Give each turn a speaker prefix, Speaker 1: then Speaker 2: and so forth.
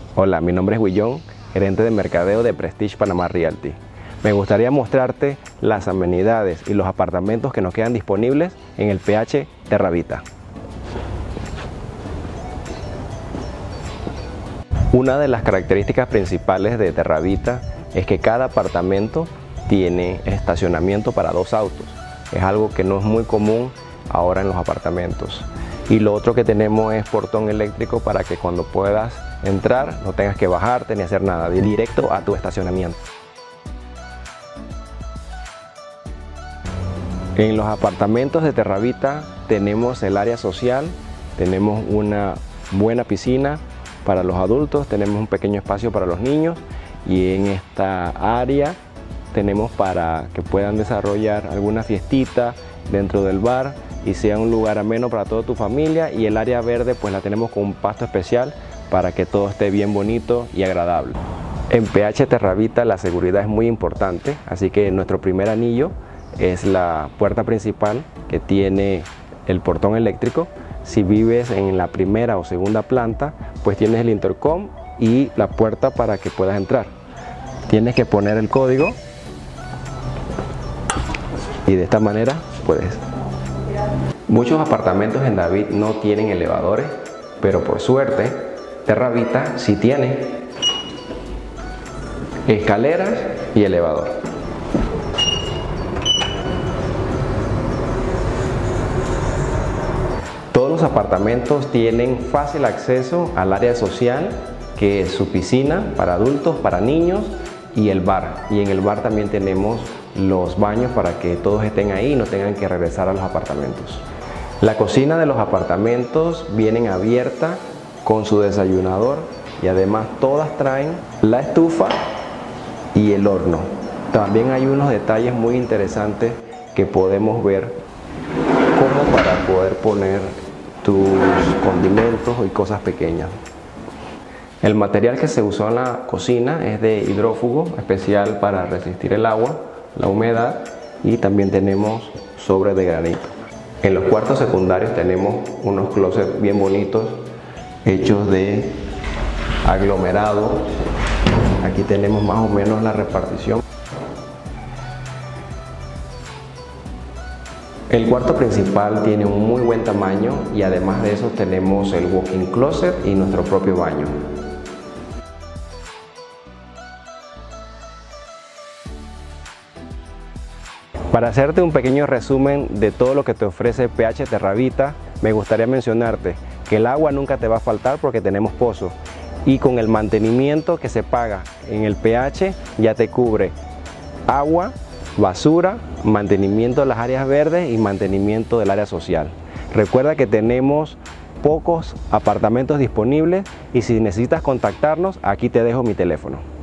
Speaker 1: Hola, mi nombre es Willón, gerente de mercadeo de Prestige Panamá Realty. Me gustaría mostrarte las amenidades y los apartamentos que nos quedan disponibles en el PH Terravita. Una de las características principales de Terravita es que cada apartamento tiene estacionamiento para 2 autos. Es algo que no es muy común ahora en los apartamentos. Y lo otro que tenemos es portón eléctrico para que cuando puedas entrar no tengas que bajarte ni hacer nada, directo a tu estacionamiento. En los apartamentos de Terravita tenemos el área social, tenemos una buena piscina para los adultos, tenemos un pequeño espacio para los niños y en esta área tenemos para que puedan desarrollar alguna fiestita dentro del bar y sea un lugar ameno para toda tu familia, y el área verde pues la tenemos con un pasto especial para que todo esté bien bonito y agradable. En PH Terravita la seguridad es muy importante, así que nuestro primer anillo es la puerta principal que tiene el portón eléctrico. Si vives en la primera o segunda planta, pues tienes el intercom y la puerta para que puedas entrar. Tienes que poner el código y de esta manera puedes. Muchos apartamentos en David no tienen elevadores, pero por suerte Terravita sí tiene escaleras y elevador. Todos los apartamentos tienen fácil acceso al área social, que es su piscina para adultos, para niños, y el bar. Y en el bar también tenemos los baños para que todos estén ahí y no tengan que regresar a los apartamentos. La cocina de los apartamentos vienen abierta con su desayunador y además todas traen la estufa y el horno. También hay unos detalles muy interesantes que podemos ver, como para poder poner tus condimentos y cosas pequeñas. El material que se usó en la cocina es de hidrófugo, especial para resistir el agua, la humedad, y también tenemos sobre de granito. En los cuartos secundarios tenemos unos closets bien bonitos hechos de aglomerado. Aquí tenemos más o menos la repartición. El cuarto principal tiene un muy buen tamaño y además de eso tenemos el walk-in closet y nuestro propio baño. Para hacerte un pequeño resumen de todo lo que te ofrece PH Terravita, me gustaría mencionarte que el agua nunca te va a faltar porque tenemos pozo, y con el mantenimiento que se paga en el PH ya te cubre agua, basura, mantenimiento de las áreas verdes y mantenimiento del área social. Recuerda que tenemos pocos apartamentos disponibles y si necesitas contactarnos, aquí te dejo mi teléfono.